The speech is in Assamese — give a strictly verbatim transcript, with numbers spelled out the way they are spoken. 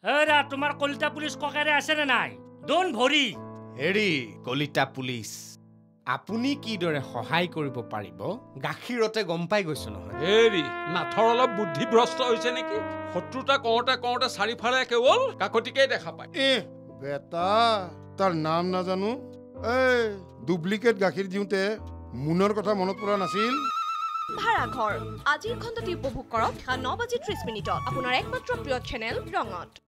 এৰা তোমাৰ কলিতা পুলিচ ককাৰে আছে নে নাই দোন ভৰি হেৰি কলিতা পুলিচ আপুনি কিদৰে সহায় কৰিব পাৰিব গাখীৰতে গম পাই গৈছো নহয় হেৰি নাথৰ অলপ বুদ্ধিভ্ৰষ্ট হৈছে নেকি শত্ৰুতা কওঁতে কওঁতে চাৰিফালে কেৱল কাকতিকেই দেখা পায় এ বেটা তাৰ নাম নাজানো এই ডুপ্লিকেট গাখীৰ দিওঁতে মুনৰ কথা মনত পৰা নাছিল ভাড়াঘৰ আজিৰ খণ্ডটি উপভোগ কৰক ন বাজি ত্ৰিশ মিনিটত আপোনাৰ একমাত্ৰ প্ৰিয় চেনেল ৰঙত